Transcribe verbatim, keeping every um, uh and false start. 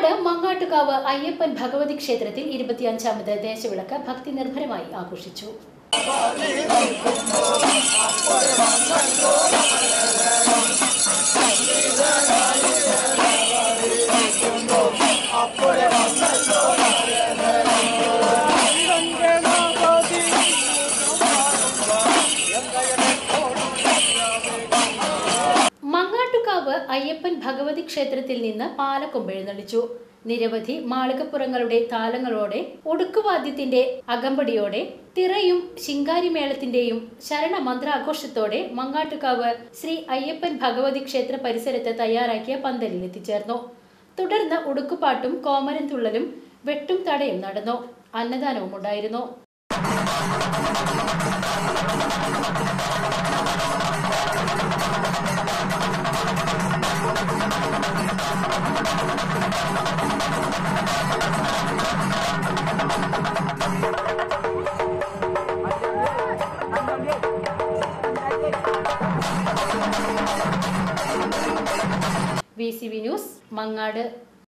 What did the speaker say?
മങ്ങാട് മങ്ങാട്ടുകാവ് അയ്യപ്പൻ ഭഗവതി ക്ഷേത്രത്തിൽ ഇരുപത്തിയഞ്ചാമത് ദേശവിളക്ക് ഭക്തി നിർഭരമായി ആഘോഷിച്ചു. മങ്ങാട്ടുകാവ് അയ്യപ്പൻ ഭഗവതി ക്ഷേത്രത്തിൽ നിന്ന് പാലക്കൊമ്പെഴുന്നള്ളിച്ചു. നിരവധി മാളികപ്പുറങ്ങളുടെ താളങ്ങളോടെ, ഒടുക്കുവാദ്യത്തിന്റെ അകമ്പടിയോടെ, തിറയും ശിങ്കാരിമേളത്തിന്റെയും ശരണമന്ത്രാഘോഷത്തോടെ മങ്ങാട്ടുകാവ് ശ്രീ അയ്യപ്പൻ ഭഗവതി ക്ഷേത്ര പരിസരത്ത് തയ്യാറാക്കിയ പന്തലിൽ എത്തിച്ചേർന്നു. തുടർന്ന് ഉടുക്കുപാട്ടും കോമരൻ തുള്ളലും വെട്ടും തടയും നടന്നു. അന്നദാനവും ഉണ്ടായിരുന്നു. V C V news, Mangad.